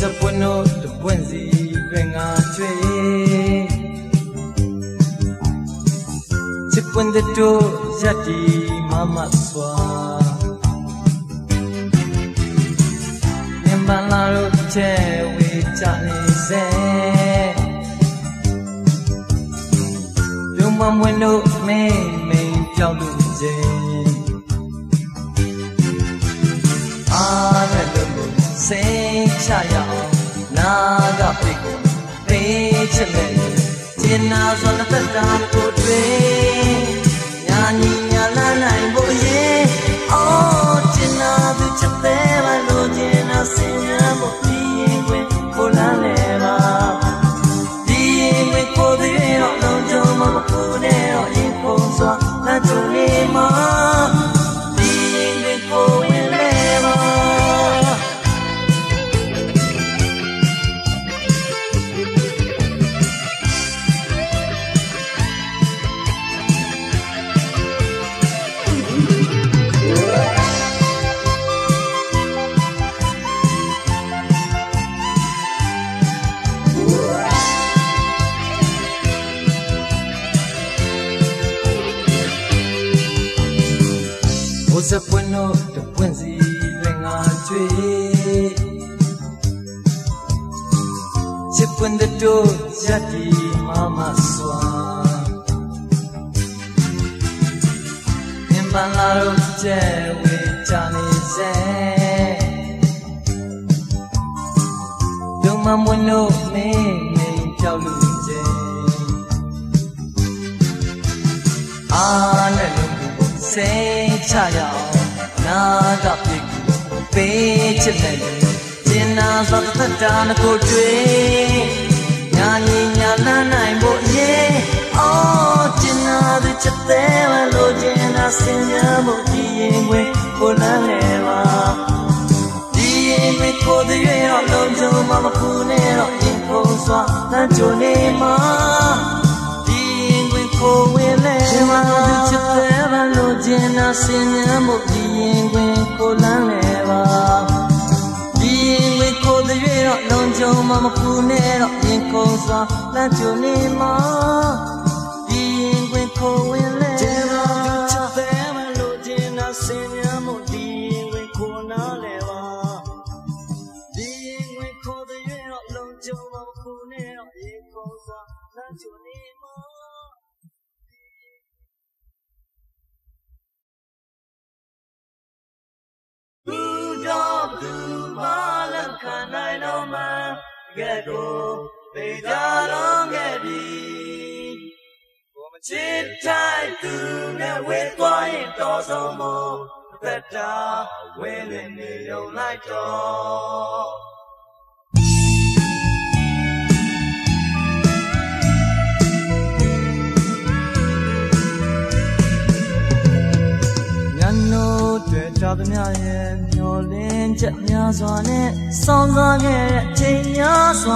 se bueno de buen si venga chue se puede to yati mama swa nyambala ro che we cha ni se dung mong when no me chao lu je a re lu se cha ya na ga pi ko pe che le chin na so na ta ta ko twe nya ni nya la nai bo ye oh chin na du che te ba lo chin na sin nya bo ti kwe ko la le ba ti kwe ko de ro lo jo ma ko ne ro yin ko so na chu ni ma ti kwe ko yin le ba se bueno de buen si venga chue se puede to yati mama swa en balaro che we cha ni se dung ma bueno me chao lu je a ne lu se cha ya na ga pi pe che le chin na so ta ta na ko twe nya ni nya la nai bo ye oh chin na du che te wa lo chin na sin nya bo ti yin kwe ko la le ba ti yin kwe ko de yue ro lo jo ma ma ku ne ro yin ko swa na jo ne ma ti yin kwe ko we le ma du che te wa lo chin na sin nya bo ti yin kwe ko la le ba ti yin kwe ko de yue ro lo jo ma ma ku ne ro yin ko swa na jo ne ma ti yin kwe ko we le ma du che te wa lo chin na sin nya bo ti yin kwe ko na le ba ti yin kwe ko de yue ro lo jo ma ma ku ne ro yin ko swa na jo ne ma du ma lam khan nai lo ma ge do pe ja long ge bi ko ma chit thai tu ne we twa yin to so mo ta ta we le ne yong lai to cha the nya ye myo lin chet nya swa ne song swa ke chain nya swa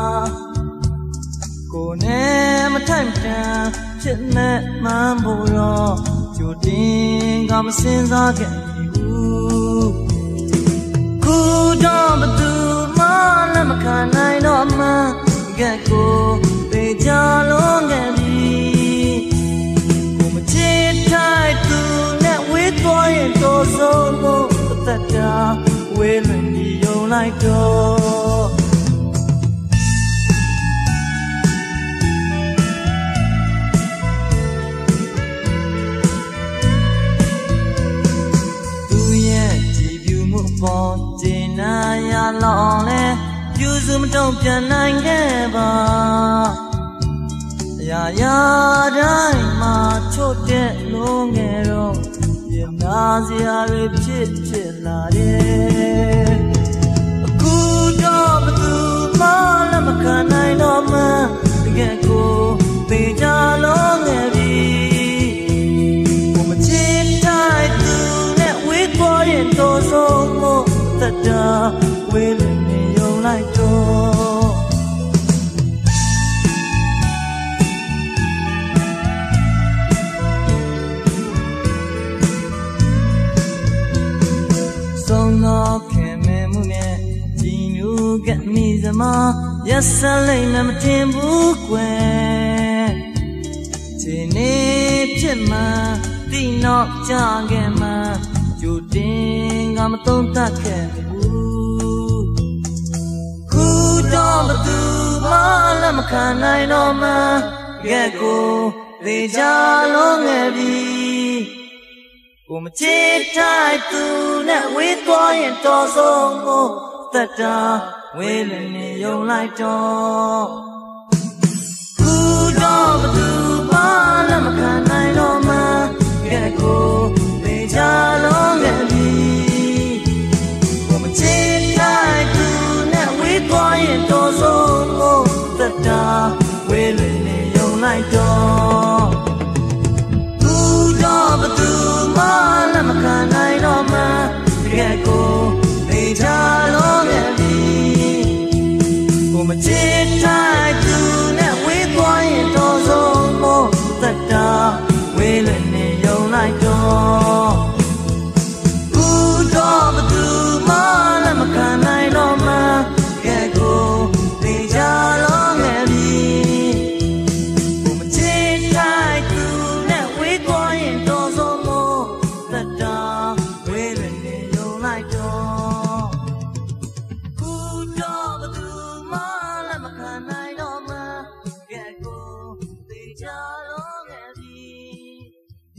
ko ne ma thai tan phit met man bo ro chu tin ga ma sin sa ke bu ku do ma tu ma la ma khan nai lo ma ge ko pe ja lo ge bi ko ma chit thai tu ne we twa yin to so mo ta ta we lwen di yong lai to tu ye ji byu mu po jin na ya long le byu su ma tong pian nai ge ba ya ya dai ma chot de lo nge ro na zia re phit phit la de ku do ba tu ma la ma khan nai lo ma ge ko pe ja lo nge bi ko ma chin thai tu ne we twa yin to so mo ta ta we le ne yong lai to song no ke me the ma, yes, I lay them timbu que. Tini Pima, Dino Jagema, you ding, I'm a don't take it. Good on the do, Malamaka, I know ma, Gecko, the Jalong Evi. Umchita tu na with boy and tozo that willing you like to good of the Malamaka I know ma Gecko the Jalong Evi Umchita tu na with boy and tozo that willing you like to good of the Malamaka I know ma Gecko the Jalong Evi Umchita tu na with boy and tozo that willing you like to good of the Malamaka I know ma Gecko the Jalong Evi Umchita tu na with boy and tozo that willing you like to good of the Malamaka I know ma Gecko the Jalong Evi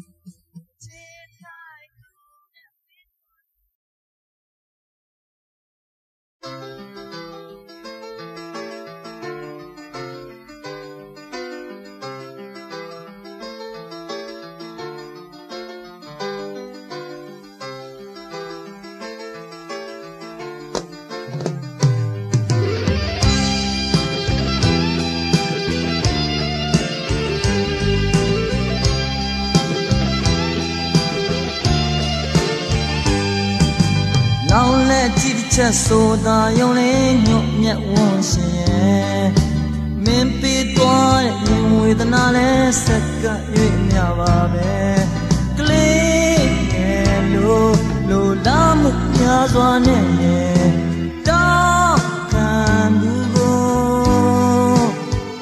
Long let it just so that you ain't once yet. Maybe going with another second in your bed. Clean, low, lamb, as one in dark can you go?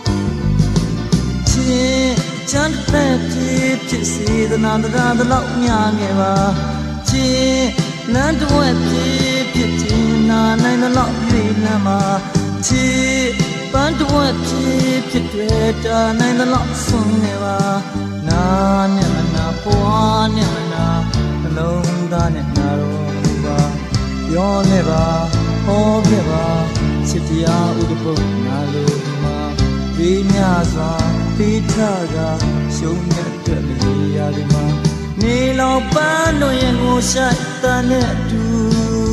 Chant petty to see the nanda the lock young. Land wet pitina, nine the lock lama, tea, band wet pitweta, nine the lock song never, na nemana, poa nemana, alone done it narrow, your never, oh never, Sitia Udupo, Naluma, Vinyaza, Pitaga, show me Alima. Nilo pano yang usah tanetu,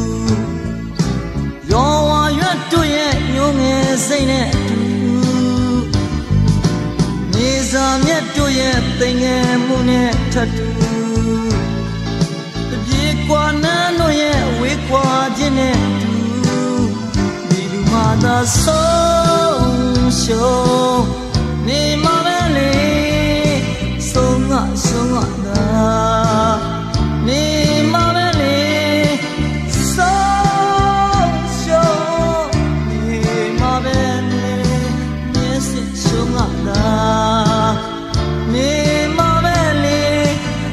yawa yatu yang nyonge zainetu, nizam yatu yang tenge mune tatu, bikwa nano yang wikwa jenetu, bidu mata song show, ni mabele. Songa da ni mabele so ni mabele yes songa da ni mabele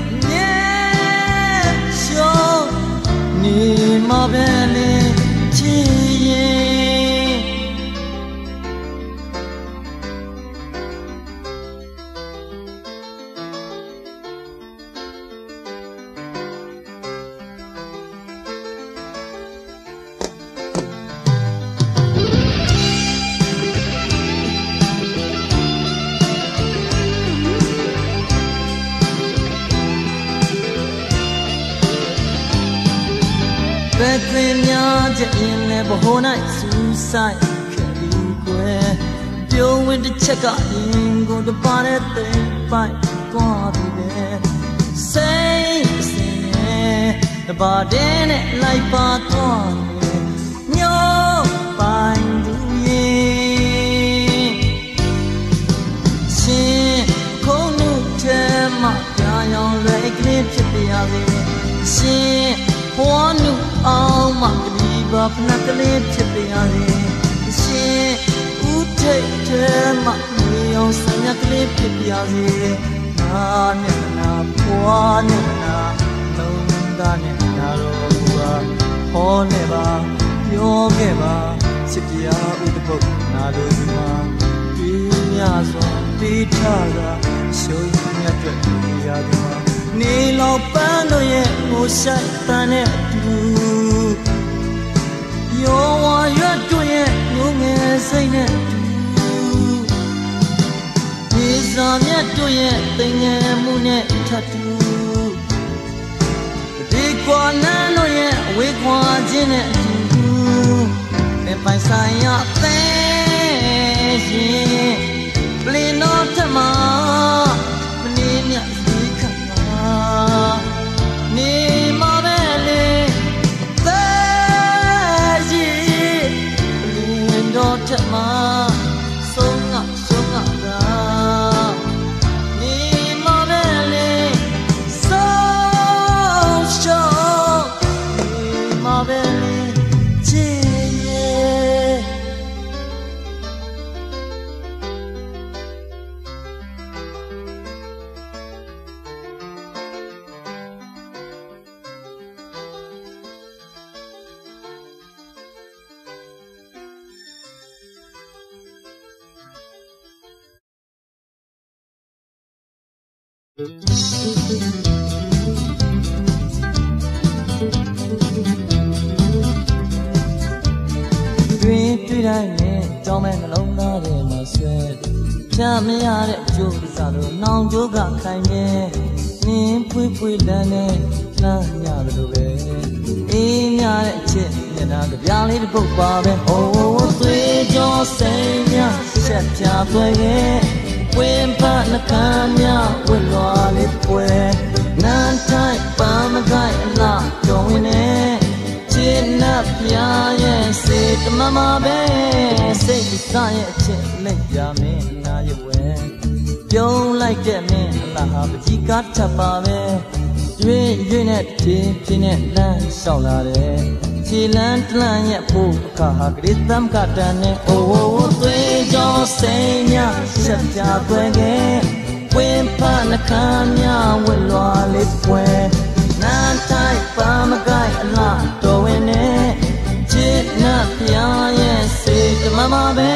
yes ni mabele chi Between in the whole night suicide Deal with the checker in go to party fight there Say the body like Patron No find She Konu Tema Young like She One oh my believe up not the lip to be ထိတ်ထဲမှာနေအောင်ဆံရကလေးဖြစ်ပြစေနာနဲ့နာပွားနဲ့နာလုံးသားနဲ့နာတော့ဘူးပါဟောနေပါပြောခဲ့ပါချစ်တရားဥဒ္ဓဘုတ်နာလို့ဒီမှာပြင်းရစွာပေးထားတာရှုံးမြတ်အတွက်ရဒီမှာနေလောက်ပန်းတို့ရဲ့ဟိုဆိုင်တန်နဲ့တူယောဝါရွတ်တို့ရဲ့ငုံငယ်စိတ်နဲ့ဒီစာမြတ်တို့ရဲ့သိငယ်မှုနဲ့ထပ်တူဒီကွာလန်းတို့ရဲ့ဝေခွာခြင်းနဲ့အတူနေပိုင်ဆိုင်ရတဲ့ရှင်ပလင်တော်ထမမနေမြတ်စီခတ်ပါနေမပဲလေတဲ့ရှင်ပလင်တော်ထမဆုံးငါတာနေမပဲလေဆုံးရှောင်းနေမပဲလေချစ်ရဲ့တွေ့တိုင်းနဲ့ကြောင်းမဲ့နှလုံးသားထဲမှာဆွဲဖြတ်မရတဲ့အကျိုးစားလို့နောင်ကျိုးကခိုင်မြဲနင်းဖွေးဖွေးလန်းနဲ့လှမ်းရတယ်လို့ပဲအေးမြတဲ့အချစ်မျက်နှာကြပြားလေးတစ်ပုတ်ပါပဲဟိုးသွေးကြောစိမ်များဆက်ပြသွဲခဲ့ဝင်းဖတ်နှကမ်းများဝစ်လွာလေးပွဲနန်းတိုင်းပန်းမကိုက်အလားတော်ဝင်နဲ့ချစ်နှပ်ပြရဲ့စေတမမပဲစိတ်စားရဲ့အချစ်လက်ပြမင်းနာရွယ်ပြုံးလိုက်တဲ့မင်းအလားဟာပကြီးကားထပ်ပါပဲရွေ့ရွေ့နဲ့ဖြင်းဖြင်းနဲ့လမ်းလျှောက်လာတယ်ခြေလန်းတလန့်ရဲ့ဖို့အခါဟာဂရိသမ်ကတန်နဲ့အိုးသွေးကြောစိမ်များဆက်ပြသွဲခဲ့ဝင်းဖတ်နှကမ်းများဝစ်လွာလေးပွဲနန်းတိုင်းပန်းမကိုက်အလားတော်ဝင်နဲ့ချစ်နှပ်ပြရဲ့စေတမမပဲ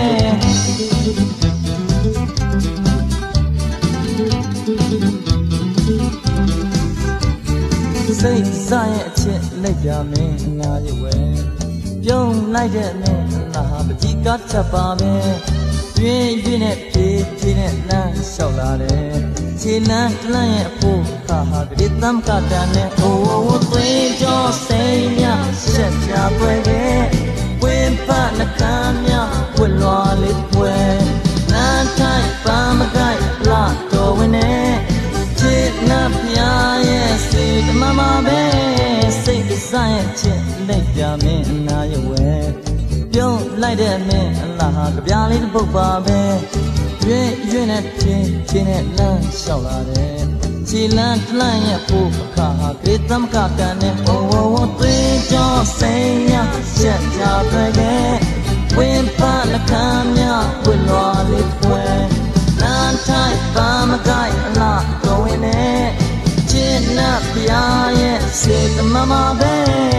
စိတ်စားရဲ့အချစ်လက်ပြမင်းအနာရွယ်ပြုံးလိုက်တဲ့မင်းအလားဟာပကြီးကားထပ်ပါပဲရွေ့ရွေ့နဲ့ဖြည်းဖြည်းနဲ့လမ်းလျှောက်လာတယ်ခြေလန်းတလန့်ရဲ့ဖို့အခါဟာဂရိသမ်ကတန်နဲ့အိုးသွေးကြောစိမ်များဆက်ပြပွဲခဲ့ဝင်းဖတ်နှကမ်းများဝစ်လွာလေးပွဲနန်းတိုင်းပန်းမကိုက်လားတော်ဝင်နဲ့ချစ်နှပ်ပြရဲ့စေတမမပဲစိတ်စားရဲ့ချစ်လက်ပြမင်းအနာရွယ်ပြုံးလိုက်တဲ့မင်းအလားဟာကြပြားလေးတစ်ပုတ်ပါပဲရွေ့ရွေ့နဲ့ဖြင်းဖြင်းနဲ့လမ်းလျှောက်လာတယ်ခြေလန်းတလန့်ရဲ့ဖို့အခါဟာဂရိသမကကန်နဲ့အိုးသွေးကြောစိမ်များဆက်ကြပဲခဲ့ဝင်းဖတ်နှကမ်းများဝစ်လွာလေးပွဲနန်းတိုင်းပန်းမကိုက်အလားတော်ဝင်နဲ့ချစ်နှပ်ပြရဲ့စေတမမပဲ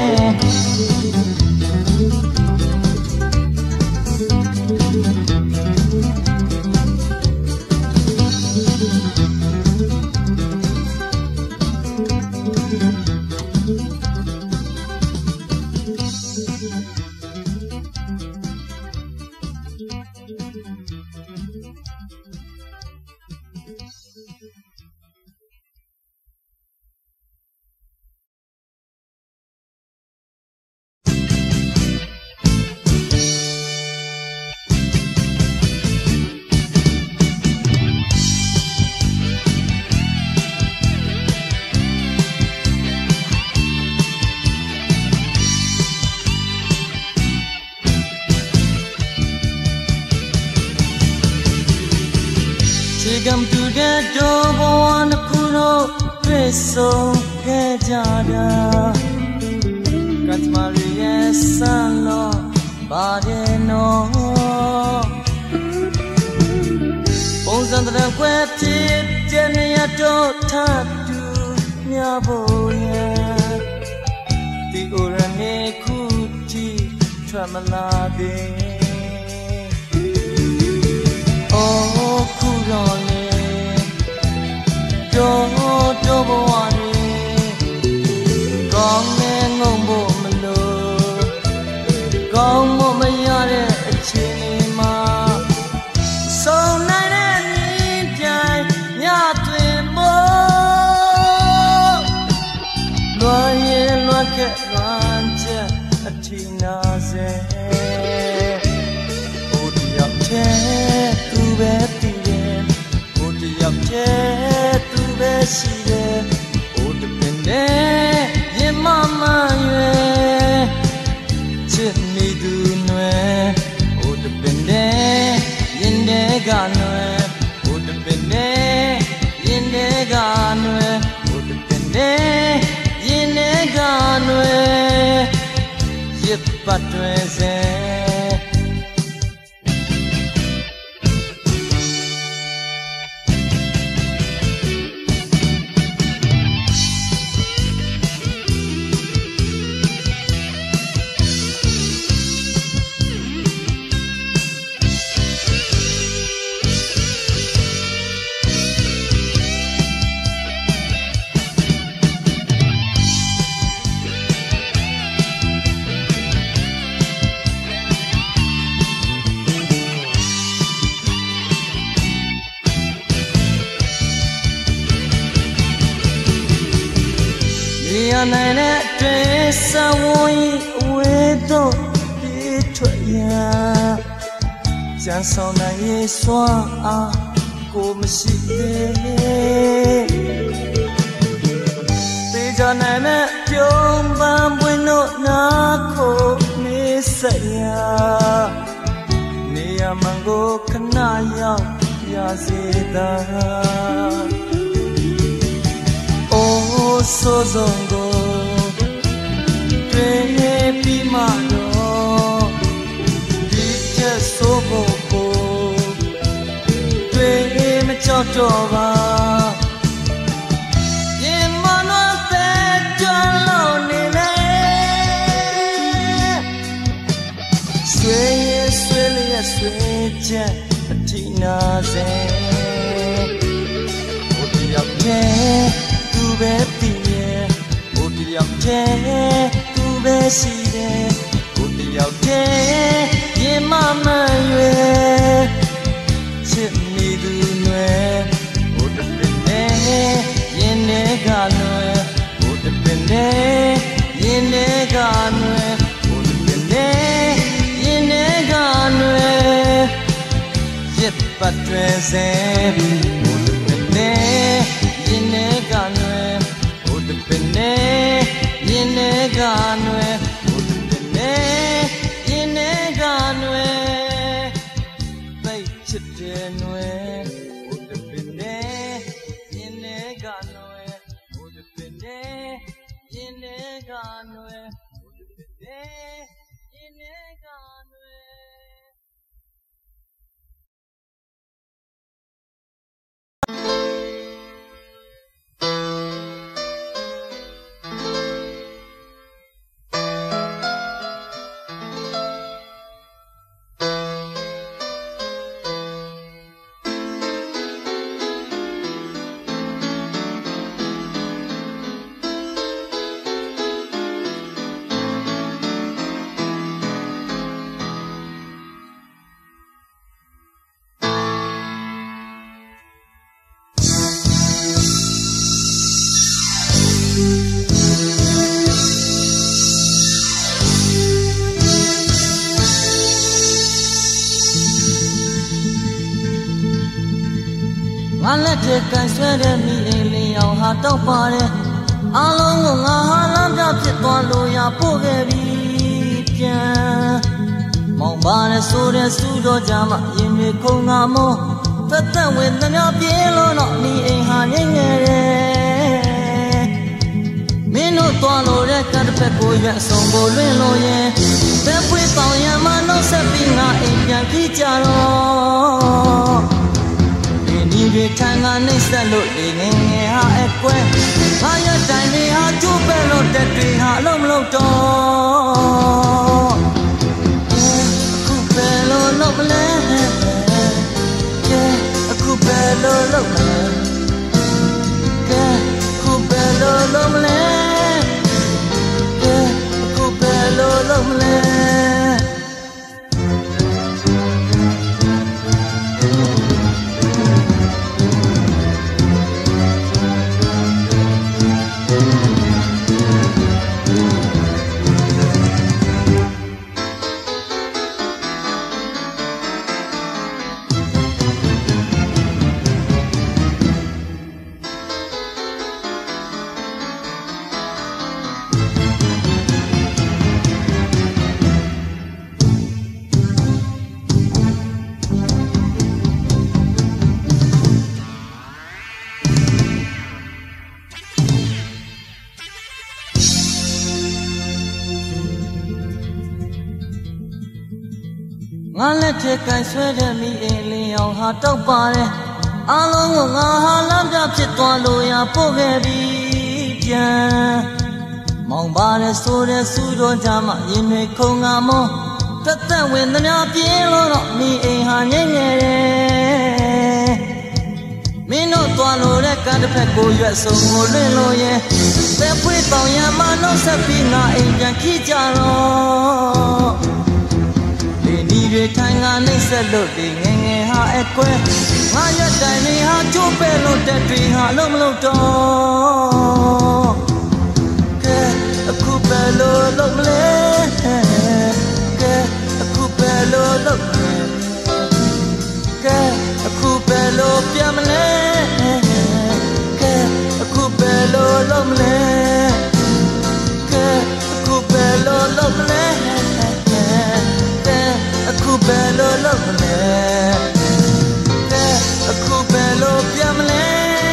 Come to the door, one kuro, peso, kejada. Kat Maria Salo, Badeno. တော့ထတူမြဖို့ရဒီအိုရနေခုတီထွက်မလာသေးအိုးခုတော့လေတော့ဘဝတွေကောင်းနေငုံဖို့မလို့ကောင်းမမရတဲ့အချိန်တွေမှာဆုံးနိုင်တဲ့မြင်ပြိုင်ညသွင်ဖို့လွန်ရင်လွန်ခဲ့လွန်ချက်အထီနာစေဟိုတယောက်တည်းသူပဲတည်တယ်ဟိုတယောက်တည်းသူပဲရှိတယ်ဟိုတပင်နဲ့ရင်မမရွယ်ချစ်မိသူနွယ်ဟိုတပင်နဲ့ရင်တဲ့ကနွယ်ဟိုတပင်နဲ့ရင်တဲ့ကနွယ်ဟိုတပင်နဲ့ရင်တဲ့ကနွယ်ရစ်ပတ်တွင်စေနိုင်တဲ့တွေ့ဆဝင်းအဝေးတော့ပြေးထွက်ရကျန်ဆောင်နိုင်ရေးစွမ်းအားကိုမရှိသေးတေချာနိုင်တဲ့ပြုံးပန်းပွင့်တို့နာခိုနေဆက်ရနေရမန်ကိုခဏရောက်ရစေတာအိုးဆိုးဆုံးကိုတွေ့ပြီးမှတော့ဒီချက်ဆိုးဖို့ကိုတွေ့မကြောက်တော့ပါရင်မနောတဲ့ကြလို့နေလေဆွေးဆွေးလျက်ဆွေးချက်အထိနာစေဟိုတယောက်တည်းသူပဲတည်ရဲ့ဟိုတယောက်တည်းသူပဲရှိတယ်ဟိုတယောက်တည်းရင်မမရွယ်ချစ်မိသူနွယ်ဟိုတပင်နဲ့ရင်ထဲကနွယ်ဟိုတပင်နဲ့ရင်ထဲကနွယ်ဟိုတပင်နဲ့ရင်ထဲကနွယ်ရစ်ပတ်တွင်စေဟိုတပင်နဲ့ရင်ထဲကနွယ်ဟိုတပင်နဲ့ရင်ထဲကနွယ်ဟိုတပင်နဲ့ရင်ထဲကနွယ်သိချစ်တဲ့နွယ်ဟိုတပင်နဲ့ရင်ထဲကနွယ်ဟိုတပင်နဲ့ရင်ထဲကနွယ်ဟိုတပင်နဲ့ရင်ထဲကနွယ်ငါလက်ထက်ကန်ဆွဲတဲ့မိအိမ်လေးအောင်ဟာတောက်ပါတယ်အားလုံးကိုငါဟာလမ်းပြဖြစ်သွားလို့ရပို့ခဲ့ပြီပြန်မောင်ပါနဲ့ဆိုတဲ့စူးတော်ကြမှာရင်တွေခုန်ငါမောသက်သက်ဝင်သမျှပြေးလို့တော့မိအိမ်ဟာငိမ့်ငယ်တယ်မင်းတို့သွားလို့တဲ့ကတစ်ဖက်ကိုရွက်အစုံကိုလွင့်လို့ရင်ဘယ်ဖွေးပေါင်ရမနှုတ်ဆက်ပြီးငါအိမ်ပြန်ကြည့်ကြတော့ဒီတွေထန်ကနှိမ့်ဆက်လို့လေငယ်ငယ်ဟာအကွဲငါရတိုင်တွေဟာကျိုးပဲလို့တက်တွေဟာအလုံးမလုံးတော့အခုပဲလို့လုပ်မလဲအခုပဲလို့လုပ်မလဲအခုပဲလို့လုပ်မလဲအခုပဲလို့လုပ်မလဲငါလက်ထက်ကန်ဆွဲတဲ့မိအိမ်လင်းအောင်ဟာတောက်ပါတယ်အားလုံးကငါဟာလမ်းပြဖြစ်သွားလို့ရပို့ခဲ့ပြီပြန်မောင်ပါတယ်ဆိုတဲ့စူတော်ကြမှာရင်တွေခုံငါမောတက်တက်ဝင်သမျှပြင်းလို့တော့မိအိမ်ဟာငိမ့်ငယ်တယ်မင်းတို့သွားလို့တဲ့ကံတစ်ဖက်ကိုရွက်စုံကိုလွင့်လို့ရဲ့သက်ဖွေးတောင်ရမနှုတ်ဆက်ပြီးငါအိမ်ပြန်ခီးကြတော့ဒီတွေထိုင်ငါနှိမ့်ဆက်လို့ဒီငယ်ငယ်ဟာအကွဲငါရတိုင်တွေဟာကျိုးပဲလို့တက်တွေဟာလုံးမလုံးတော့ကဲအခုပဲလို့လုပ်မလဲကဲအခုပဲလို့လုပ်မလဲကဲအခုပဲလို့ပြမလဲကဲအခုပဲလို့လုပ်မလဲကဲအခုပဲလို့လုပ်မလဲအခုပဲလို့လုပ်မလဲအခုပဲလို့ပြမလဲ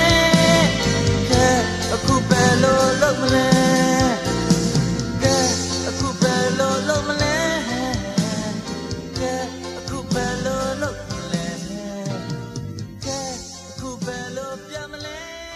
အခုပဲလို့လုပ်မလဲအခုပဲလို့လုပ်မလဲအခုပဲလို့လုပ်မလဲအခုပဲလို့ပြမလဲ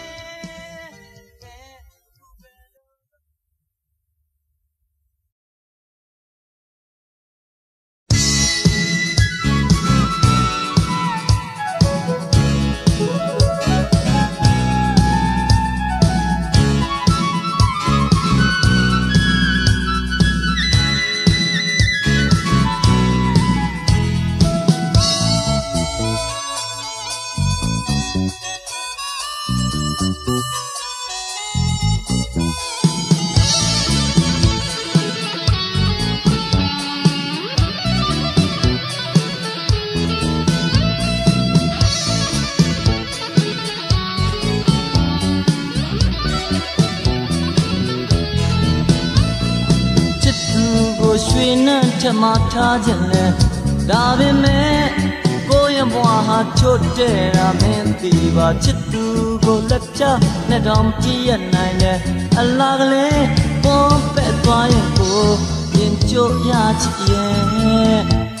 ရွှေနှံ့ထမထားခြင်းလဲဒါပေမဲ့ကိုယ့်ရဲ့ဘဝဟာချို့တဲ့တာမင်းသိပါချစ်သူကိုလက်ပြနဲ့တော့ကြည့်ရနိုင်တယ်အလားကလေးပေါ်ပဲ့သွားရင်ကိုရင်ကြိုရချစ်ရဲ့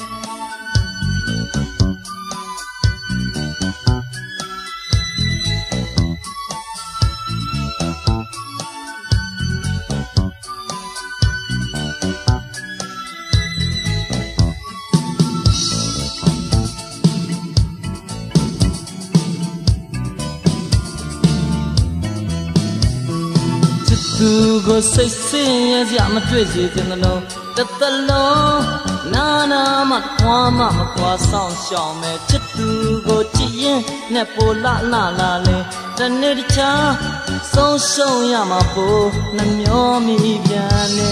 သူကိုစိတ်ဆင်းရဲစရာမတွေ့စေချင်တယ်လို့တစ်သလုံးနာနာမခွာမမခွာဆောင်ရှောင်မဲ့ချစ်သူကိုကြည့်ရင်နဲ့ပိုလာလေတနေ့တခြားဆုံးရှုံးရမှာပိုနှမျောမိပြန်နေ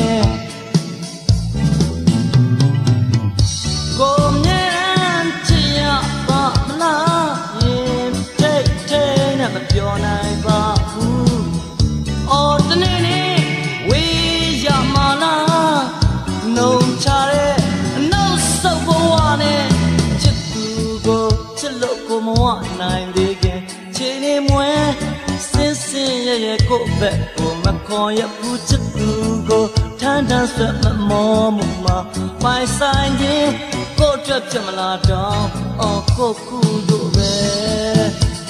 ကိုမြဲချစ်ရပါမလားရင်ထိတ်ထိတ်နဲ့မပြောနိုင်ပါဘူးအော်တနေ့နေ့ဝေးရမှာလားနှုံချတဲ့အနောက်ဆုပ်ဘဝနဲ့ချစ်သူကိုချစ်လို့ကိုမဝနိုင်သေးခင်ခြေနေမွဲစင်စင်ရဲရဲကိုဘက်ကိုမခေါ်ရဘူးချစ်သူကိုထမ်းထမ်းဆွဲမမောမှုမှာပိုင်ဆိုင်ခြင်းကိုအတွက်ဖြစ်မလားတော့အော်ကိုကူတို့ပဲ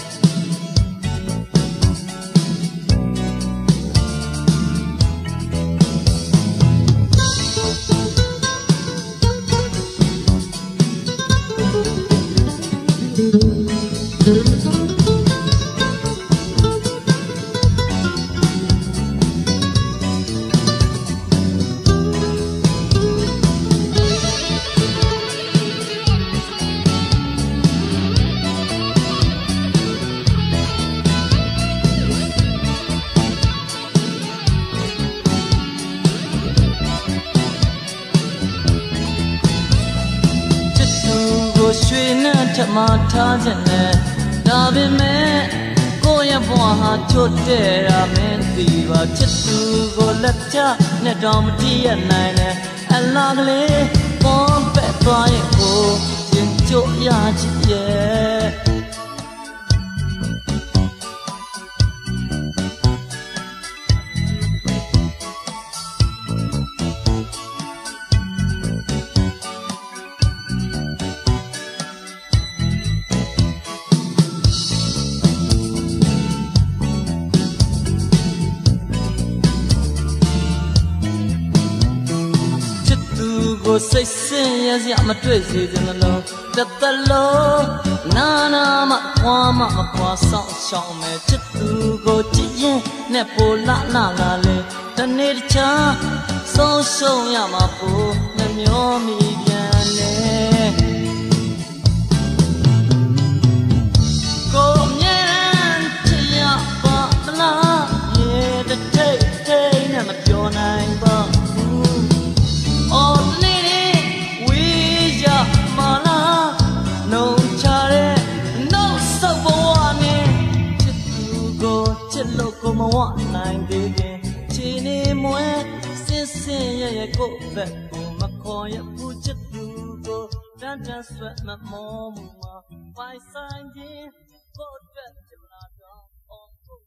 ရွှေနဲ့ထမထားခြင်းနဲ့ဒါပေမဲ့ကိုယ့်ရဲ့ဘဝဟာချွတ်တဲ့ရာမင်းသိပါချစ်သူကိုလက်ချနဲ့တော့မတည့်ရနိုင်နဲ့အလားကလေးပေါ်ပက်သွားရင်ကိုရင်ကြိုရချစ်ရဲ့စိတ်ဆင်းရဲစရာမတွေ့စေချင်လို့တစ်သက်လုံးနာနာမခွာမခွာဆောင်ရှောင်းမဲ့ချစ်သူကိုကြည့်ရင်နဲ့ပိုလာလာလေတနေ့တခြားဆုံးရှုံးရမှာပိုနှမျောမိပြန်လေကိုမြဲချစ်ရပါမလားရေတထိတ်ထိတ်နဲ့မပြောနိုင်ပါဘူးအော်ကိုမဝနိုင်သေးခင်ခြေနေမွဲစင်စင်ရဲ့ကိုဘက်ကိုမခေါ်ရဘူးချစ်သူကိုတန်းတန်းဆွဲမမောမှုမှာပိုင်ဆိုင်ခြင်းကိုအတွက်ကြလာတော့အောင်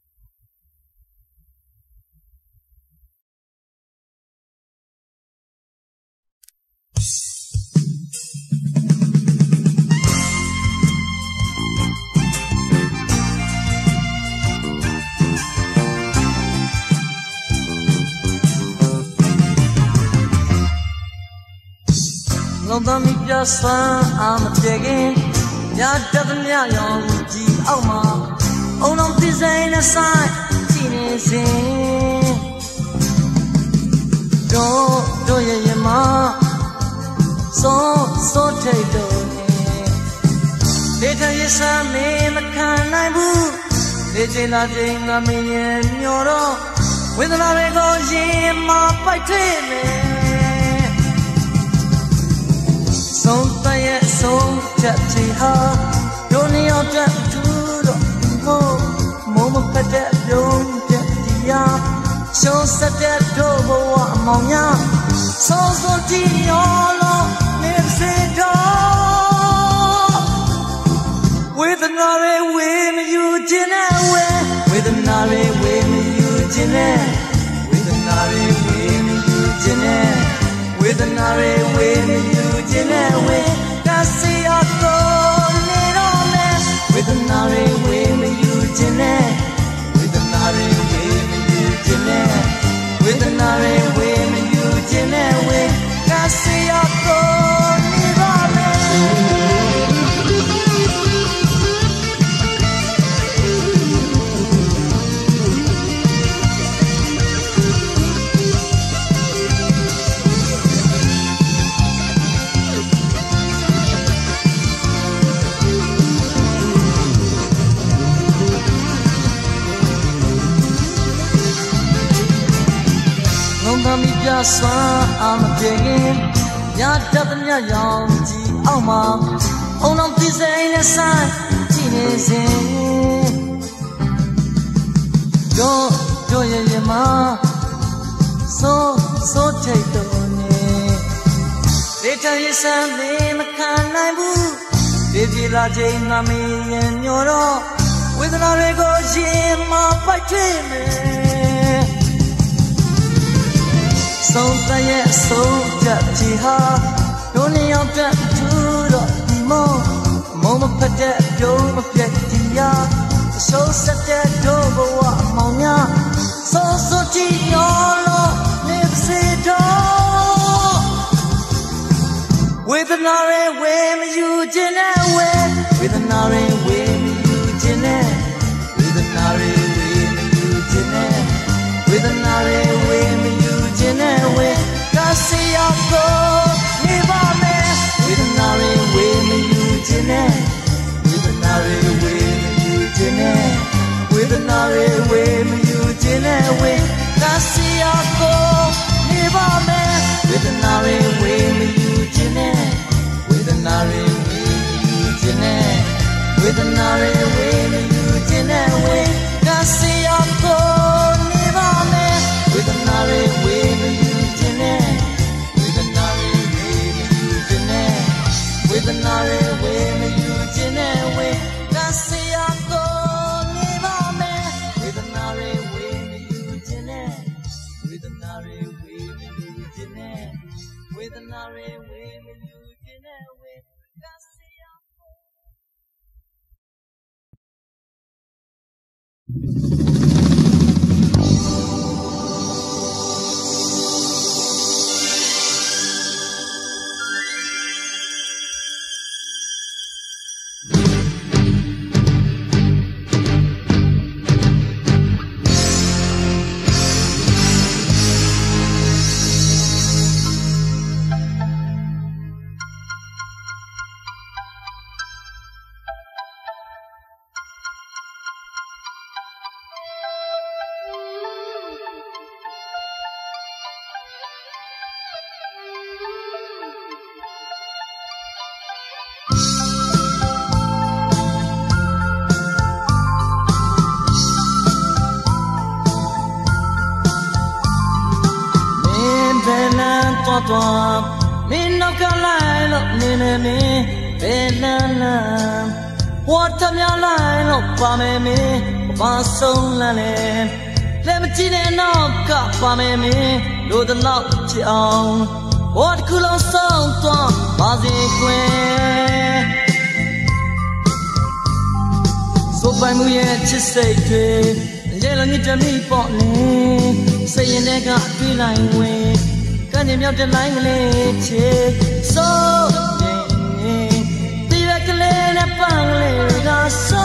လုံးသမီးပြဆန်းအာမတည်ခင်ညတသမျှရောင်ကြည်အောက်မှာအုံလုံးပြစိန်နဲ့ဆိုင်ကြည့်နေစဉ်တို့ရဲ့ရမစိုးထိတ်တို့နေဒေထရစမ်းမမခံနိုင်ဘူးဒေချင်လာချိန်ငါမင်းရဲ့မျောတော့ဝေဒနာတွေကိုရင်မပိုက်ထွေးမယ်ဆုံးတရဲ့ဆုံးချက်ချီဟာဒုနီယောက်တက်သူတော့မုံမဖက်တဲ့ပြုံးတဲ့တရားရှုံးစတဲ့တို့ဘဝအမောင်များဆုံးကြည့်ရောလို့နေစေတော့ဝေဒနာတွေဝေမယူခြင်းနဲ့ဝေဒနာတွေဝေမယူခြင်းနဲ့ဝေဒနာတွေဝေမယူခြင်းနဲ့ဝေဒနာတွေဝေမယူခြင်းနဲ့ဝေကစီရတော့နေတော့မယ်ဝေဒနာတွေဝေမယူခြင်းနဲ့ဝေဒနာတွေဝေမယူခြင်းနဲ့ဝေဒနာတွေဝေမယူခြင်းနဲ့ဝေကစီရတော့နေတော့မယ်သမီးပြဆွမ်းအာမပြေခင်ညတသမျှရောင်ကြည်အောက်မှာအုံလုံးပြစိန်နဲ့ဆိုင်ကြည့်နေစဉ်တို့ရဲ့ရမစိုးထိတ်တော်နေဒေထရစမ်းမခံနိုင်ဘူးဒီပြေလာချိန်ငါမင်းရဲ့ညောတော့ဝေဒနာတွေကိုရင်မပိုက်ထွေးမယ်ဆုံးတရဲ့ဆုံးချက်ချီဟာဒုနီယောက်တက်သူတော့မုံမဖက်တဲ့ပြုံးမပြတ်တရားရှုံးစတဲ့တို့ဘဝအမောင်များစိုးကြည့်ရောလို့နေစေတော့ဝေဒနာတွေဝေမယူခြင်းနဲ့ဝေ Vedanare way me ujine Vedanare way me ujine Vedanare way me ujine we Kasiyako nibame Vedanare way me ujine Vedanare way me ujine Vedanare way me ujine we Kasiyako nibame Vedanare way me ujine Vedanare Vedanare way me ujine we Kasiyako nibame Vedanare way me ujine Vedanare way me ujine Vedanare way me ujine we Kasiyako nibame Vedanare way me ujine Vedanare way me ujine Vedanare way me ujine we Kasiyako Min no kalai lo nene me belana what am ya lai lo pa me pa song la le le ma chi ne no ka pa me lo de lo chi ong what ku lo song twa ba si kwen so pai mu ye chit sai twe ye lo ni de mi po ne sai yin ne ka twi lai wen Can you melt the line so be back a bang so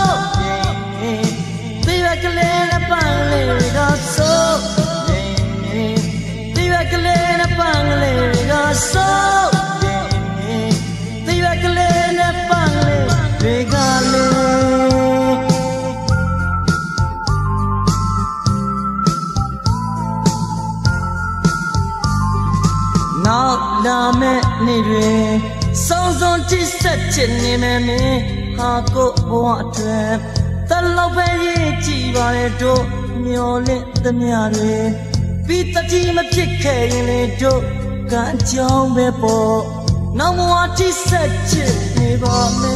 be back a bang so be back a bang so be back a bang Now la me ni re song song chi set chin ni me me ha ko wa twe ta lo phe yi chi ba le do myo lit the mya re pi ta ti ma phit khe yin le do kan chong be po now mo wa chi set chin ni ba me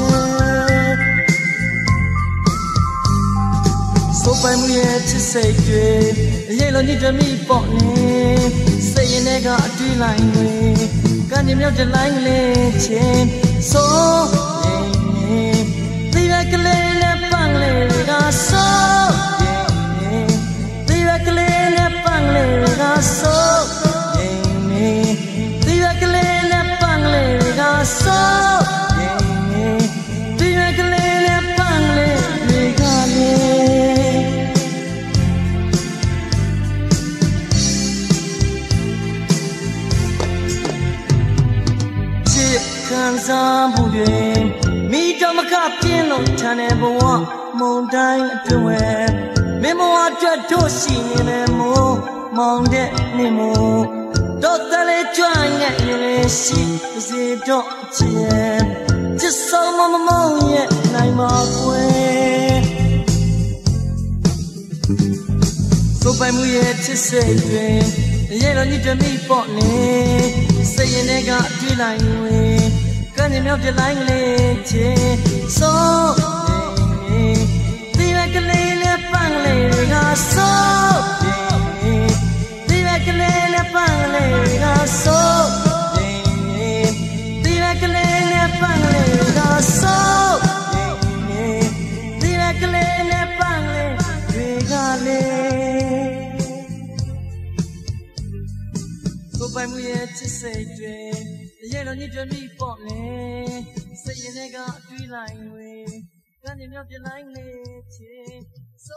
so pai mu ye chi sai twe ye lo ni de mi po ni say in a got to line way, can you melt the line chin? So, be like a little bang, so, be like a little bang, so, be like a little bang, so, be like a little bang, Kansan buye mi dam ka pin lo chan ne bwa mon dai atwe me mo atwa do shi ni me mo mong de ni mo do ta le chwan ye ni shi si do chie just so mo ye nai ma kwe so pai mu ye chit sai twe ye lo ni de mi po ne sai yin ne ka twi lai we Can you melt the line so be like a little bang so be like a little bang so be like a little bang so be like a little bang so by mu ye chit sai twe ye lo ni de mi po ne Say you nigga, do you like me? Can you not be like me? So.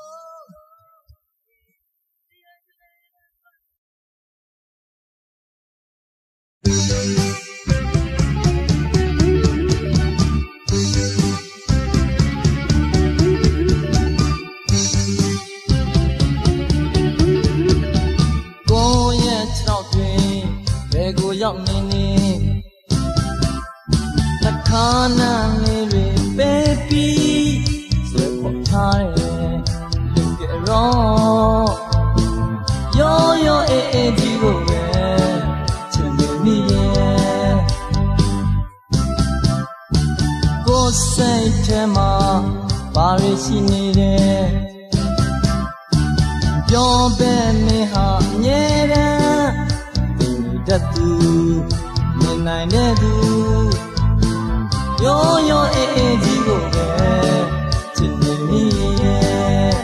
Go yet, not me. They go young in the corner, baby. So what time? Look at wrong. Yo, you go there. Tell me, yeah. Go say, Tema, Paris in it. Your baby, yeah. That do, midnight, do. Yo, you go there. Tell me, yeah.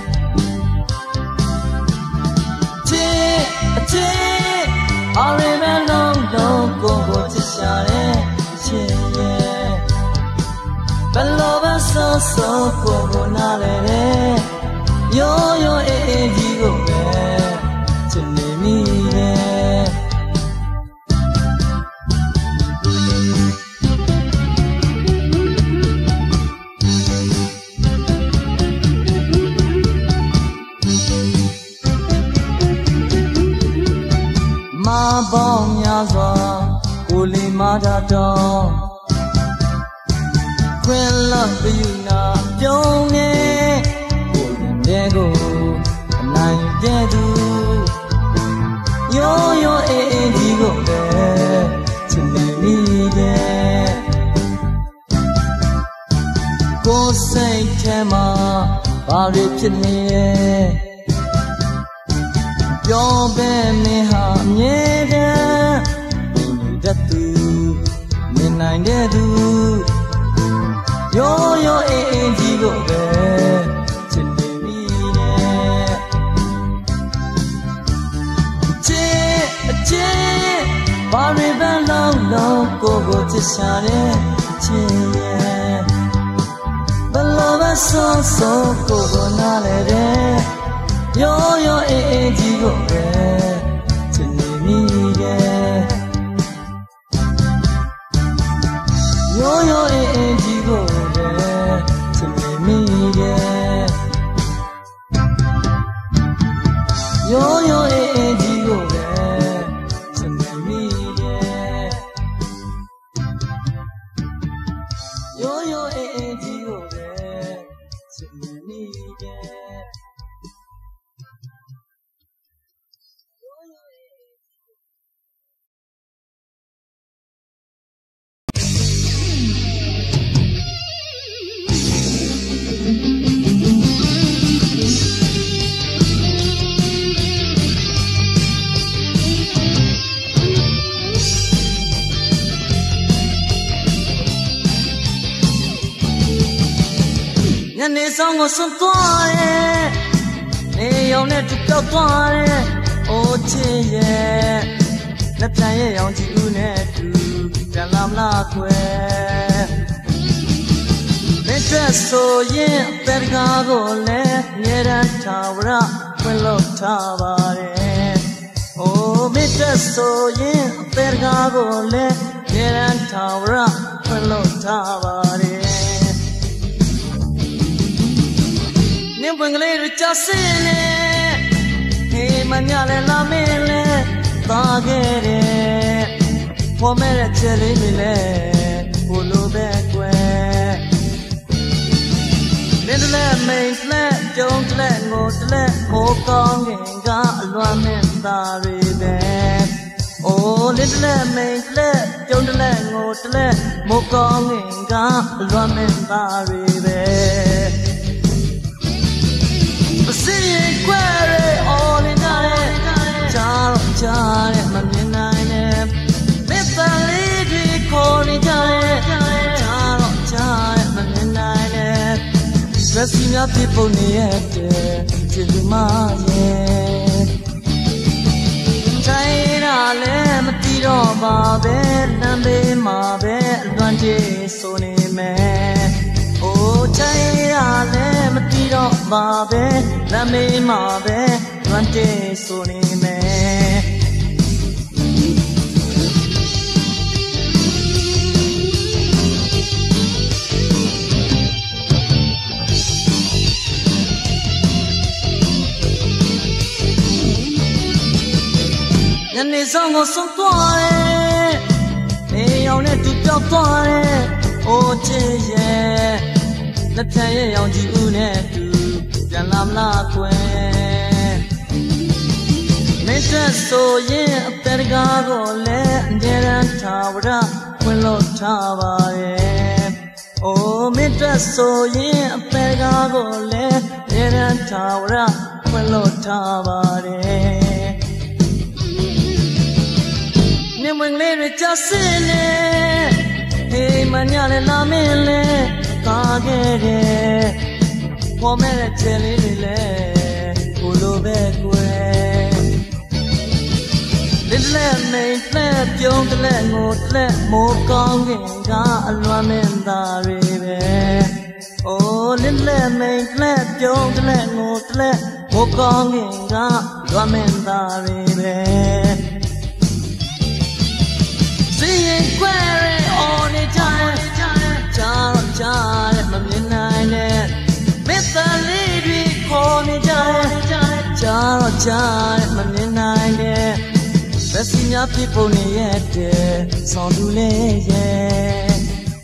I remember long go to shine, yeah. But love us so go na le. Yo, you go there. Tell me, yeah. Bong yaza, uli madadong. When love you na pyonge, golden dego, nine dedu. Yo, digo there, to me there. Go say tema, bari pini. Your baby, yeah, that do, midnight, do. Yo, go there, tell me, yeah. Barry long, go to shine, yeah. But love us so, go, not let it. Yo, go there, tell me, yeah. Yo, go there, tell me, yeah. Yo, go there, tell me, yeah. Yo, go there, tell me, yeah. Nhane song ngo sun toare, ne yong ne tu piao toare, o che ye, na pian ye yong ji u ne tu, pian lam la kwe. Ne tre so yin perga go le, nye ran tawra, kwen lo taware. O me tre so yin perga go le, nye ran tawra, kwen lo taware. Nimbangle just in it. Hey, Manale la mele, Bagere, Pomere Cherimile, Ulubeque. Little main flat, don't let go to let more gong, got Luamenta bed. Oh, little main flat, don't let go to let more gong, got Luamenta bed. See query all in Jare, Mamina, Mr. Lady calling Jare, Mamina, dressing up people near to my China, Lemati, Babe, Nambe, Mabe, Lante, Sony, ပါပဲလမ်းမေးမှာပဲလွမ်းတေးဆိုနေမယ်ညနေဆောင်ကိုဆုံးသွားတယ်နေအောင်နဲ့သူပြောက်သွားတယ်အိုးချစ်ရဲ့လက်ဖြံရဲ့ရောင်ကြီးဦးနဲ့သူပြန်လာမလားကွယ်မင်းသက်ဆိုရင်အသက်တကားကိုလည်းအမြဲတမ်းထားဝရဝင်လို့ထားပါရဲ့အိုးမင်းသက်ဆိုရင်အသက်တကားကိုလည်းအမြဲတမ်းထားဝရဝင်လို့ထားပါတယ်မြင်ဝင်လေးတွေကြဆင်းနေဟေးမညလည်းလာမင်းလည်းကားခဲ့တယ်ပေါ်မဲ့တဲ့ချယ်လေးတွေလည်းကိုလိုပဲကွယ်လက်လက်မိန်လက်ပြုံးလက်ငိုလက်မိုးကောင်းခင်ကအလွမ်းမင်းသားတွေပဲအိုးလက်လက်မိန်လက်ပြုံးလက်ငိုလက်မိုးကောင်းခင်ကလွမ်းမင်းသားတွေပဲစီရင်ခွဲရဲအော်နေကြတယ်ကြားတယ်မမြင်နိုင်နဲ့မစ်သားလေးတွေခေါ်နေကြတယ်ကြားတယ်မမြင်နိုင်နဲ့ဘယ်စီများပြပုံနေရဲ့တဲ့ဆောင်သူလေးရဲ့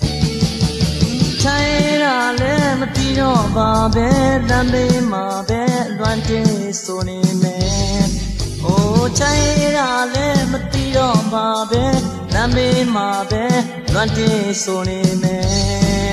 ထိုင်ရလဲမတီးတော့ပါပဲလမ်းဘေးမှာပဲလွမ်းတေးဆိုနေမယ်အိုးထိုင်ရလဲမတီးတော့ပါပဲလမ်းဘေးမှာပဲလွမ်းတေးဆိုနေမယ်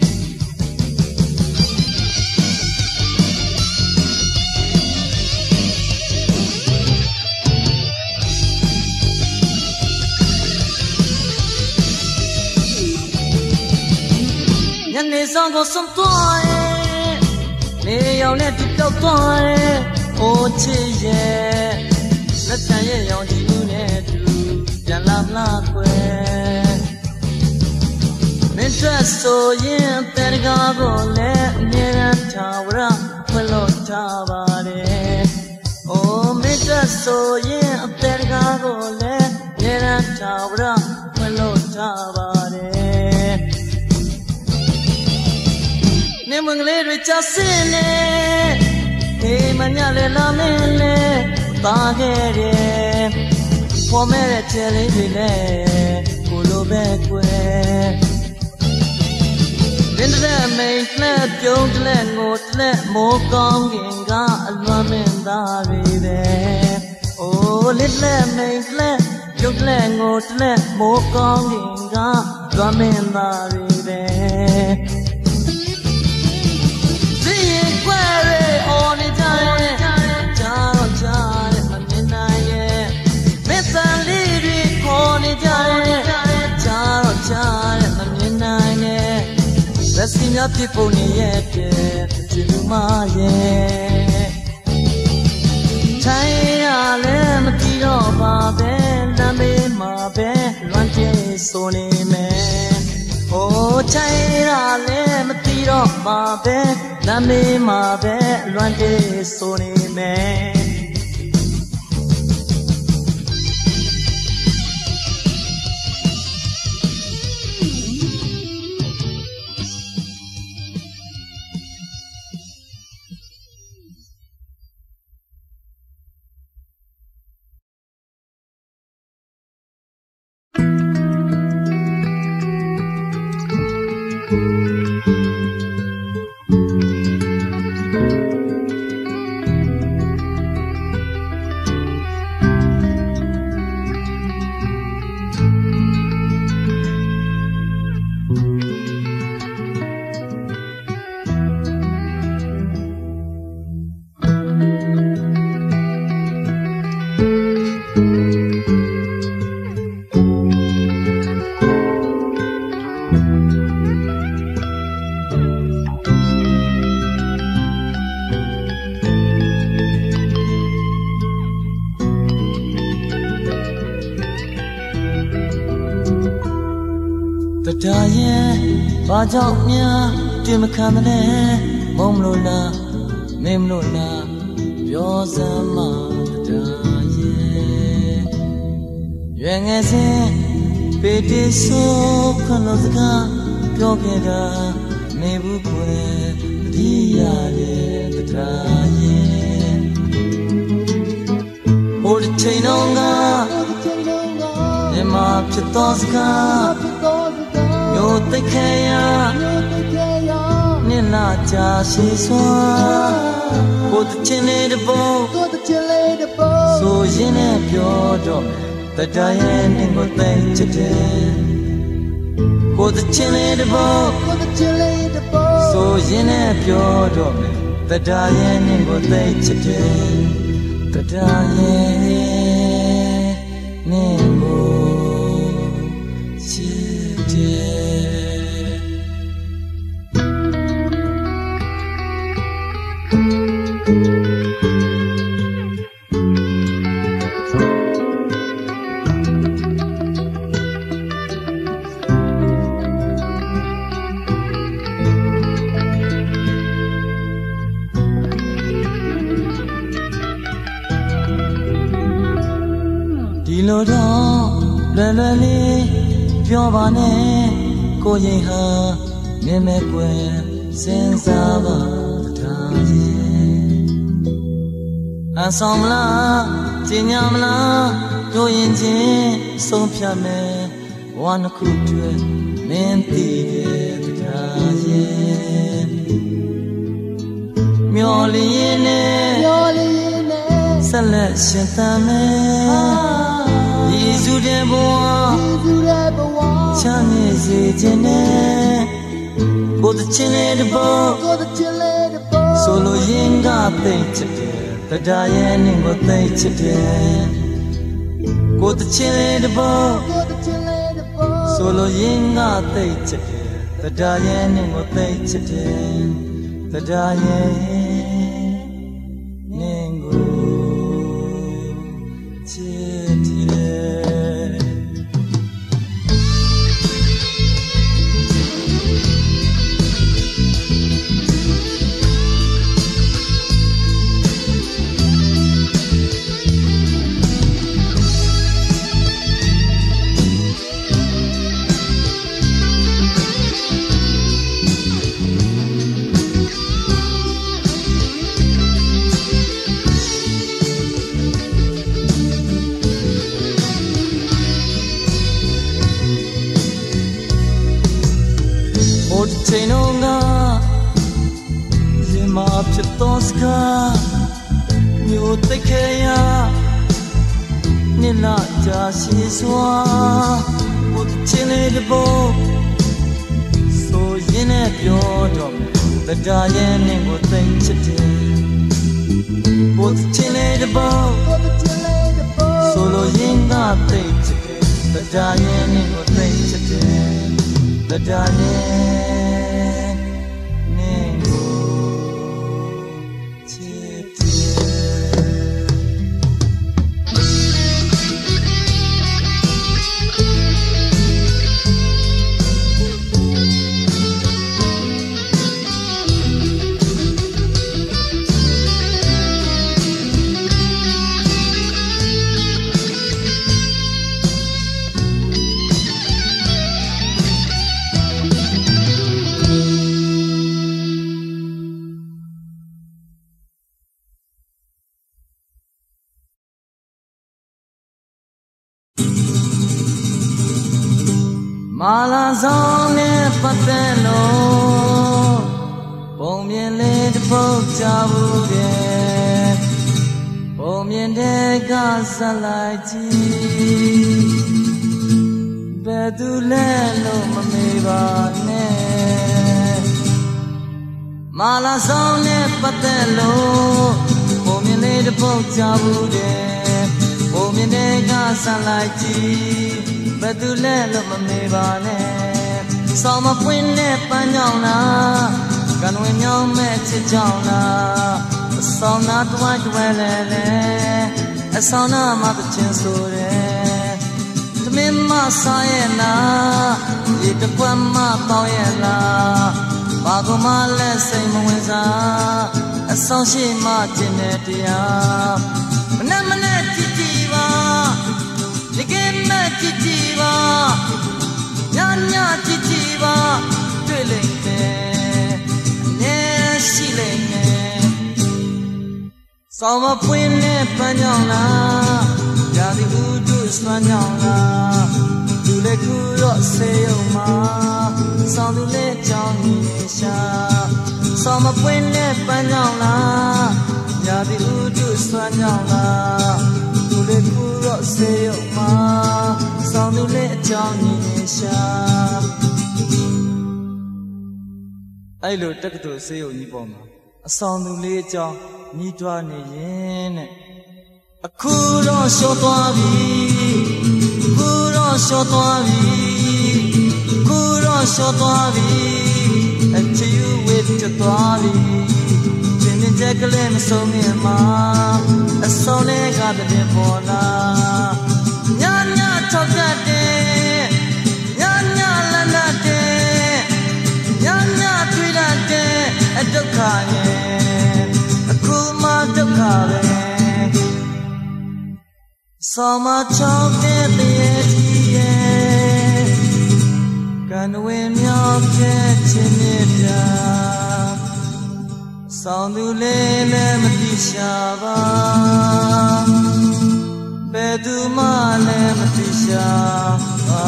ညနေဆောင်ကိုဆုံးသွားရဲ့နေရောင်နဲ့တူပြောက်သွားရဲ့အိုးချစ်ရဲ့လက်ချံရဲ့ရောင်ကြီးဦးနဲ့တူပြန်လာမလားကွယ်မင်းသက်ဆိုရင်တဲတကားကိုလည်းအမြဲတမ်းထားဝရဖွင့်လို့ထားပါတယ်အိုးမင်းသက်ဆိုရင်အတဲတကားကိုလည်းအမြဲတမ်းထားဝရဖွင့်လို့ထားပါတယ်နေမငလေးတွေကြဆင်းနေဟေးမညလည်းလာမင်းလည်းပါခဲ့တယ်ပေါ်မဲ့တဲ့ချယ်လေးတွေလည်းကိုလိုပဲကွယ်လင်းတဲ့မိန်လက်ပြုံးလက်ငိုလက်မိုးကောင်းခင်ကအလွမ်းမင်းသားတွေပဲအိုးလင်းတဲ့မိန်လက်ပြုံးလက်ငိုလက်မိုးကောင်းခင်ကလွမ်းမင်းသားတွေပဲအော်နေကြတယ်ကြားတယ်မမြင်နိုင်ရဲ့မစ်သားလေးတွေခေါ်နေကြတယ်ကြားတယ်မမြင်နိုင်ရဲ့လက်စီများပြပုံနေရဲ့တဲ့ဒီလူမရဲ့ထိုင်ရလဲမတီးတော့ပါပဲလမ်းမေးမှာပဲလွမ်းတေးဆိုနေမယ်ဟိုထိုင်ရလဲမတီးတော့ပါပဲလမ်းမေးမှာပဲလွမ်းတေးဆိုနေမယ်တရားရဲ့ဘာကြောင့်များတွေ့မခံတဲ့မုံမလို့လားနေမလို့လားပြောစမ်းမတရားရဲ့ရွယ်ငယ်စဉ်ပေတိဆိုခွန်လို့စကားပြောခဲ့တာနေဘူးခွေတတိယရဲ့တရားရဲ့ဟိုတစ်ချိန်တော့ကမြမဖြစ်သောစကားမျိုးသိခဲရနှစ်နာကြာရှိစွာကိုတချင်းလေးတပုံဆိုရင်နဲ့ပြောတော့မယ်တရားရဲ့နင်ကိုသိချစ်တယ်ကိုတချင်းလေးတပုံဆိုရင်နဲ့ပြောတော့မယ်တရားရဲ့နင်ကိုသိချစ်တယ်တရားရဲ့နင်ကိုချစ်တယ်ဒီလိုတော့လွယ်လွယ်လေးပြောပါနဲ့ကိုရင်ဟာမြင်မဲ့ကွယ်စဉ်းစားပါထားရဲ့အဆောင်မလားကျင်ညာမလားတို့ရင်ချင်းဆုံးဖြတ်မယ်ဘဝနှစ်ခုတည်းမင်းသိတဲ့တရားရဲ့မျောလင်းရင်နဲ့ဆက်လက်ရှင်သန်မယ်ယေရှုတဲ့ဘဝချမ်းမြေ့စေခြင်းနဲ့ကိုယ်တချင်းလေးတပုံဆိုလိုရင်ကသိချစ်တယ်တရားရဲ့နင်ကိုသိချစ်တယ်ကိုယ်တချင်းလေးတပုံဆိုလိုရင်ကသိချစ်တယ်တရားရဲ့နင်ကိုသိချစ်တယ်တရားရဲ့နင်ကိုချစ်တယ်ချိန်တော့ကရင်မာဖြစ်သောစကားမျိုးသိခဲရနှစ်လကြာရှိစွာဘုချင်းလေးတပုံဆိုရင်နဲ့ပြောတော့တရားရဲ့နင်ကိုသိချစ်တယ်ဘုချင်းလေးတပုံဆိုလိုရင်ကသိချစ်တယ်တရားရဲ့နင်ကိုသိချစ်တယ်တရားရဲ့မာလာဆောင်နဲ့ပတ်သက်လို့ပုံမြင်လေးတစ်ပုဒ်ချဘူးတဲ့ပုံမြင်တဲ့ကဆက်လိုက်ကြည့်ဘယ်သူလဲလို့မမေးပါနဲ့မာလာဆောင်နဲ့ပတ်သက်လို့ပုံမြင်လေးတစ်ပုဒ်ချဘူးတဲ့ပုံမြင်တဲ့ကဆက်လိုက်ကြည့်ဘယ်သူလဲလို့မမေးပါနဲ့ဆောင်းမပွင့်တဲ့ပန်းကြောင်လားကံဝင်မြောင်းမဲ့ချစ်ကြောင်လားအဆောင်နာတွိုင်းတွဲလဲလဲအဆောင်နာမှာတချင်းဆိုတယ်သမင်းမစားရဲ့လားဒီတပွက်မပေါင်းရဲ့လားဘာကမှလည်းစိတ်မဝင်စားအဆောင်ရှိမှကျင်တဲ့တရားမနဲ့မနဲ့ကြည့်ကြည့်ပါတကယ်မဲ့ကြည့်ကြည့်ပါညညကြည့်ကြည့်ပါတွေ့လိမ့်မယ်အမြဲရှိလိမ့်မယ်ဆောင်းမပွင့်နဲ့ပန်းကြောင်လားရာသီဥတုစွမ်းကြောင်လားသူလည်းခုတော့ဆေးရုံမှာဆောင်းသူလည်းကြောင်နေရှာဆောင်းမပွင့်နဲ့ပန်းကြောင်လားရာသီဥတုစွမ်းကြောင်လားသူလည်းခုတော့ဆေးရုံမှာဆောင်းသူလည်းကြောင်နေရှာအဲ့လိုတက္ကသိုလ်ဆေးရုံကြီးပေါ်မှာအဆောင်သူလေးအကြောင်းညီးတွားနေရင်တဲ့အခုတော့လျှော့သွားပြီအခုတော့လျှော့သွားပြီအခုတော့လျှော့သွားပြီအချီယူဝစ်တသွားပြီချင်းချင်းချက်ကလေးမဆုံးခင်မှာအဆောင်လေးကတည်းပေါ်လာညညထောက်တတ်တယ်ညညလန်းတတ်တယ်ညညတွေ့တတ်တယ်အဒုက္ခရဲ့အခုမှဒုက္ခပဲဆောင်းမချောင်းတဲ့တည်းကြီးရဲ့ကံဝင်မြောက်တဲ့ချင်းမြတ်တာဆောင်းသူလေးလည်းမတိရှာပါဘယ်သူမှလည်းမတိရှာပါ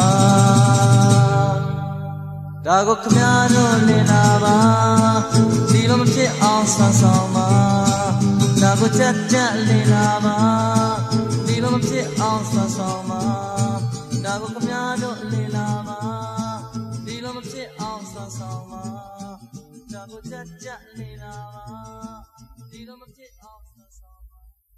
ဒါကိုခမရတို့လင်လာပါဒီလိုမဖြစ်အောင်ဆန်းဆောင်ပါဒါကိုချက်ချက်လင်လာပါဒီလိုမဖြစ်အောင်ဆန်းဆောင်ပါဒါကိုခမရတို့လင်လာပါဒီလိုမဖြစ်အောင်ဆန်းဆောင်ပါဒါကိုချက်ချက်လင်လာပါဒီလိုမဖြစ်အောင်ဆန်းဆောင်ပါ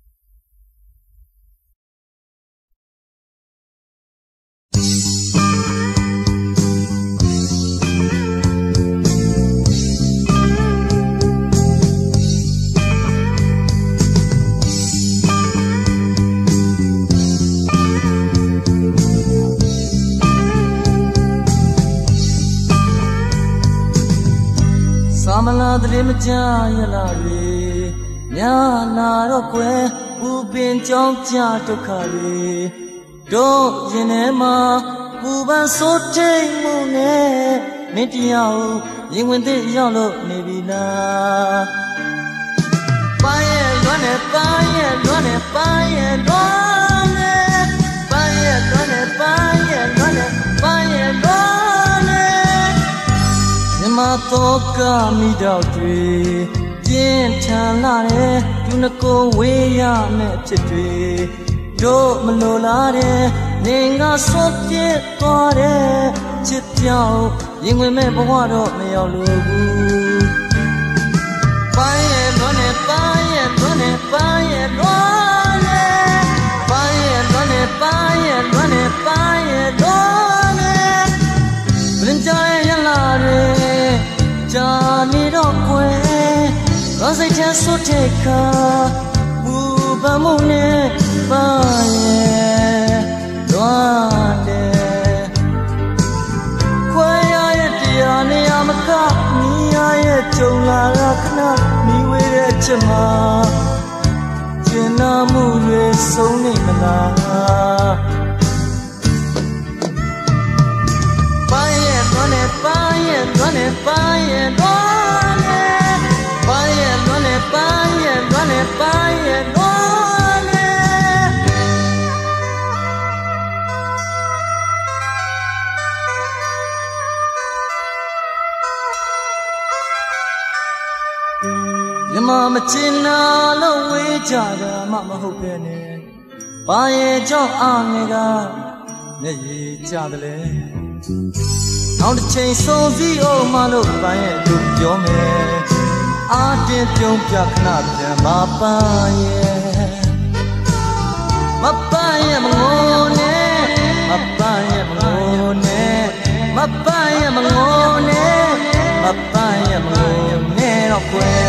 မလာတဲ့မကြရလာတွေညာလာတော့ကွယ်ပူပင်ကြောင်းကြဒုက္ခတွေတို့ရင်ထဲမှာပူပန်ဆိုးထိတ်မှုနဲ့မင်းတရားကိုရင်ဝင်သိရောက်လို့နေပြီလားပန်းရဲ့လွမ်းနဲ့ပန်းရဲ့လွမ်းနဲ့ပန်းရဲ့လွမ်းနဲ့ပန်းရဲ့လွမ်းနဲ့ပန်းရဲ့လွမ်းနဲ့ပန်းရဲ့လွမ်းနဲ့မတော်ကမိတော့တွေပြင်းထန်လာတဲ့သူနှကိုဝေးရမယ့်ဖြစ်တွေတို့မလိုလားတဲ့နေငါဆွပြစ်သွားတဲ့ချစ်ပြောင်းရင်ဝင်မဲ့ဘဝတော့မရောက်လို့ဘူးပန်းရဲ့လွမ်းနဲ့ပန်းရဲ့လွမ်းနဲ့ပန်းရဲ့လွမ်းနဲ့ပန်းရဲ့လွမ်းနဲ့ပန်းရဲ့လွမ်းနဲ့ပန်းရဲ့လွမ်းနဲ့ဘယ်ကြရလာတဲ့ကြာနေတော့ကွယ်ကောင်းစိတ်ချမ်းဆိုတဲ့ခါဘူပမှုနဲ့ပါရဲ့လွမ်းတယ်ခွဲရရဲ့တရားနေရာမကမိရရဲ့ကြုံလာတာခဏမိဝေးတဲ့ချက်မှာကျင်နာမှုတွေဆုံးနေမလားပန်းရဲ့လွမ်းနဲ့ပန်းရဲ့လွမ်းနဲ့ပန်းရဲ့လွမ်းနဲ့ပန်းရဲ့လွမ်းနဲ့ပန်းရဲ့လွမ်းနဲ့ပန်းရဲ့လွမ်းနဲ့မြမမချင်နာလို့ဝေးကြတာမှမဟုတ်ပဲနဲ့ဘာရဲ့ကြောင့်အာငယ်ကမျက်ရည်ကျတယ်လေနောက်တစ်ချိန်ဆုံးစည်းအောင်မလို့ပန်းရဲ့သူပြောမယ်အာတင်ပြုံးပြခဏပြန်မပန်းရဲ့မပန်းရဲ့မငိုနဲ့မပန်းရဲ့မငိုနဲ့မပန်းရဲ့မငိုနဲ့မပန်းရဲ့မငိုနဲ့တော့ကွယ်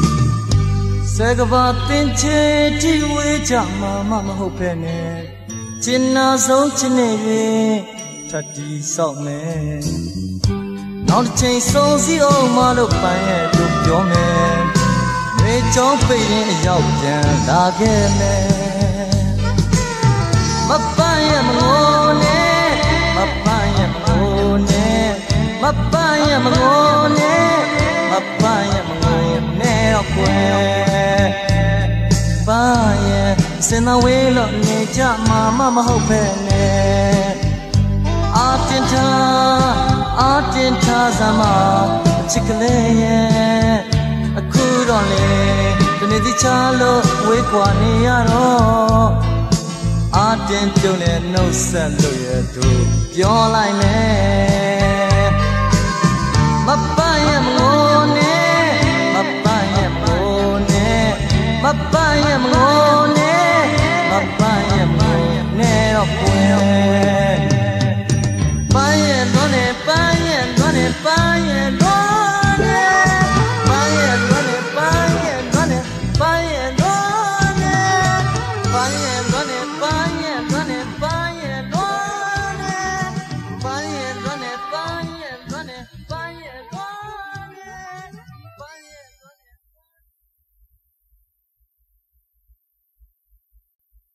စကဘာတင်ချေတီဝေးကြမှာမဟုတ်ပဲနဲ့ China so chine Tati so me Now the chain so see all my look by it look your man They jump in your jam again Mapaya Mone Mapaya Mone Mapaya Mone Mapaya Mone Baya Sena welo neja mama mahopene Atinta zama chikle Akurole Tunedi chalo wekwani yaro Atinto ne no salo yetu Pyolai me Mapaya mone Mapaya mone Mapaya mone Mapaya mone